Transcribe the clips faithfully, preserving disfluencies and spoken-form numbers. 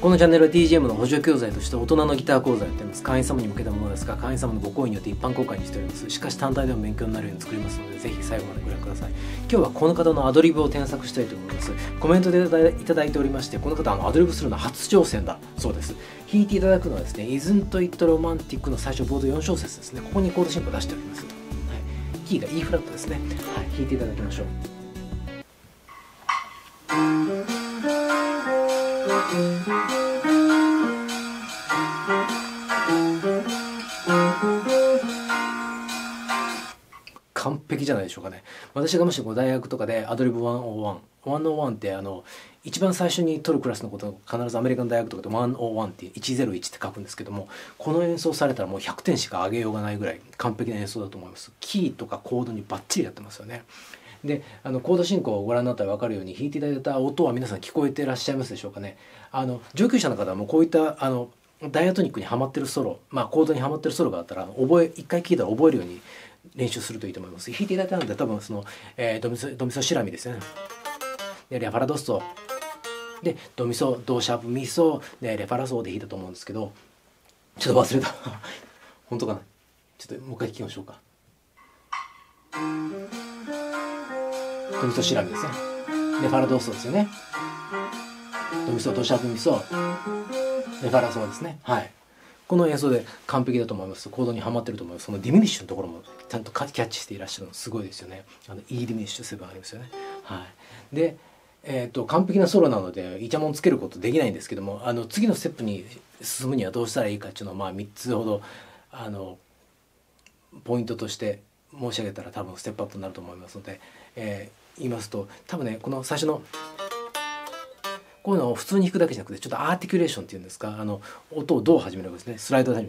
このチャンネルは ティージーエム の補助教材として大人のギター講座をやっています。会員様に向けたものですが、会員様のご好意によって一般公開にしております。しかし単体でも勉強になるように作りますので、ぜひ最後までご覧ください。今日はこの方のアドリブを添削したいと思います。コメントでいただいておりまして、この方はアドリブするのは初挑戦だそうです。弾いていただくのはですね、Isn't It Romantic の最初ボードよん小節ですね。ここにコード進行を出しております。はい、キーが イー フラットですね。はい、弾いていただきましょう。完璧じゃないでしょうかね。私がもしこう大学とかでアドリブひゃくいち、ひゃくいちってあの一番最初に取るクラスのことを必ずアメリカの大学とかでひゃくいちってひゃくいちって書くんですけども、この演奏されたらもうひゃくてんしか上げようがないぐらい完璧な演奏だと思います。キーとかコードにバッチリやってますよね。であのコード進行をご覧になったら分かるように、弾いていただいた音は皆さん聞こえてらっしゃいますでしょうかね。あの上級者の方はもうこういったあのダイアトニックにはまってるソロ、まあ、コードにはまってるソロがあったら覚え一回聴いたら覚えるように練習するといいと思います。弾いていただいたので多分その、えー、ドミソドミソシラミですね。でレファラドストでドミソドシャープミソでレファラソで弾いたと思うんですけど、ちょっと忘れた本当かな。ちょっともう一回聴きましょうか。ドミソシラミですね。レファラドストですよね。ドミソドシャープミソレファラソですね。はい、この演奏で完璧だと思います。コードにはまってると思います。そのディミニッシュのところもちゃんとキャッチしていらっしゃるのすごいですよね。あの E ディミニッシュセブンありますよね。はい、で、えー、と完璧なソロなのでイチャモンつけることできないんですけども、あの次のステップに進むにはどうしたらいいかっていうのを、まあ、みっつほどあのポイントとして申し上げたら多分ステップアップになると思いますので、えー、言いますと、多分ねこの最初のこういうのを普通に弾くだけじゃなくて、ちょっとアーティキュレーションっていうんですか、あの音をどう始めるかですね。スライドで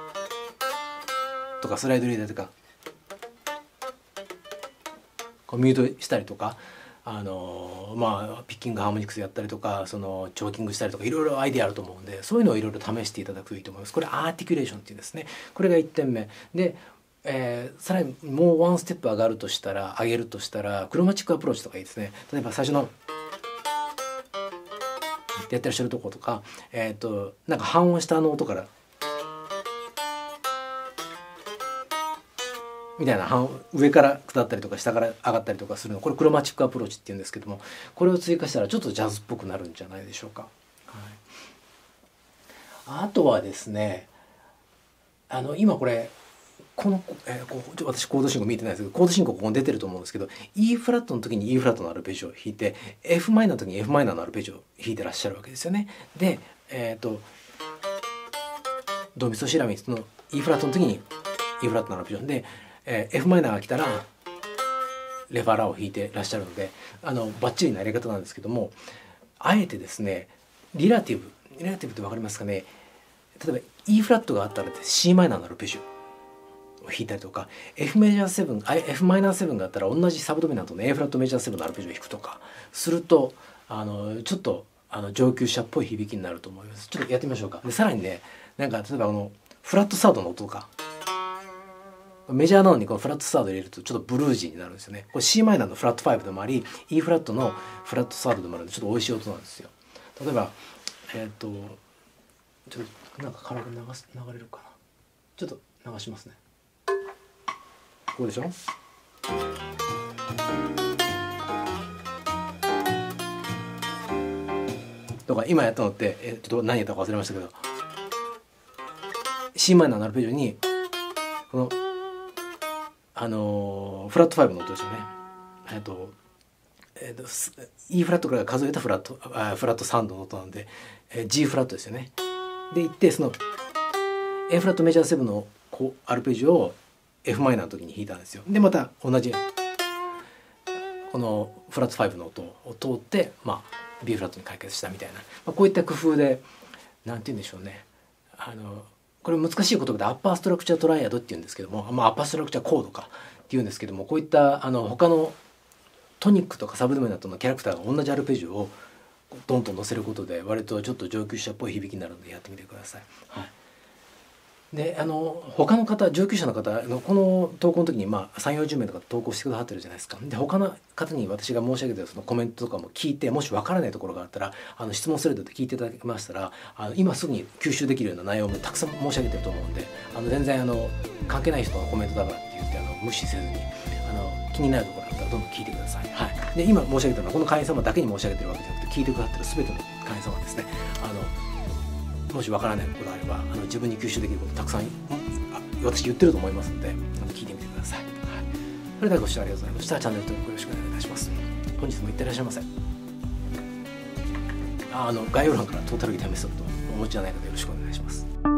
とかスライド入れたりとか、こうミュートしたりとか、あのまあピッキングハーモニクスやったりとか、そのチョーキングしたりとか、いろいろアイディアあると思うんで、そういうのをいろいろ試していただくといいと思います。これアーティキュレーションっていうんですね。これがいってんめで、えー、さらにもうワンステップ上がるとしたら上げるとしたらクロマチックアプローチとかいいですね。例えば最初のやってらっしゃるとことか、えっとなんか半音下の音からみたいな、半上から下ったりとか下から上がったりとかするの、これクロマチックアプローチっていうんですけども、これを追加したらちょっとジャズっぽくなるんじゃないでしょうか。はい、あとはですね、あの今これこの、えー、こう私コード進行見えてないですけど、コード進行ここに出てると思うんですけど、 E フラットの時に E フラットのアルペジオを弾いて F マイナーの時に F マイナーのアルペジオを弾いてらっしゃるわけですよね。でえっ、ー、とドミソシラミの E フラットの時に E フラットのアルペジオで、えー、F マイナーが来たらレファラを弾いてらっしゃるので、あのバッチリなやり方なんですけども、あえてですねリラティブリラティブって分かりますかね。例えば E フラットがあったら C マイナーのアルペジオ弾いたりとか、 F メジャーセブン、F マイナーセブンがあったら同じサブドミナントの A フラットメジャーセブンのアルペジオを弾くとかすると、あのちょっとあの上級者っぽい響きになると思います。ちょっとやってみましょうか。でさらにね、なんか例えばあのフラットサードの音とか、メジャーなのにこのフラットサード入れるとちょっとブルージーになるんですよね。これ C マイナーのフラットファイブでもあり E フラットのフラットサードでもあるんで、ちょっと美味しい音なんですよ。例えばえっ、とちょっとなんか軽く流す流れるかな。ちょっと流しますね。こうでしょ。とか今やったのって、えちょっと何やったか忘れましたけど、 C マイナーのアルペジオにこのあのー、フラットファイブの音ですよね。えっと、えっと E フラットから数えたフラットあフラットサウンドの音なんで、えー、G フラットですよね。でいってその A フラットメジャーセブンのこうアルペジオをF マイナーの時に弾いたんですよ。でまた同じこのフラットファイブの音を通って、まあ、B フラットに解決したみたいな、まあ、こういった工夫でなんて言うんでしょうね、あのこれ難しい言葉でアッパーストラクチャートライアドっていうんですけども、まあ、アッパーストラクチャーコードかっていうんですけども、こういったあの他のトニックとかサブドミナントのキャラクターが同じアルペジオをドンと乗せることで割とちょっと上級者っぽい響きになるのでやってみてください。はい、 であの他の方上級者の方のこの投稿の時に、まあ、さんじゅうよんじゅう名とか投稿してくださってるじゃないですか。で他の方に私が申し上げてるそのコメントとかも聞いて、もし分からないところがあったらあの質問スレッドで聞いていただきましたら、あの今すぐに吸収できるような内容もたくさん申し上げてると思うんで、あの全然あの関係ない人のコメントだからって言ってあの無視せずに、あの気になるところあったらどんどん聞いてください。はい、で今申し上げたのはこの会員様だけに申し上げてるわけじゃなくて、聞いてくださってる全ての会員様ですね。あのもし分からないことがあれば、あの自分に吸収できることたくさん私言ってると思いますので、聞いてみてください。はい、それではご視聴ありがとうございました。チャンネル登録よろしくお願いいたします。本日もいってらっしゃいませ。ああの概要欄からトータルギターメソッドお持ちじゃない方よろしくお願いします。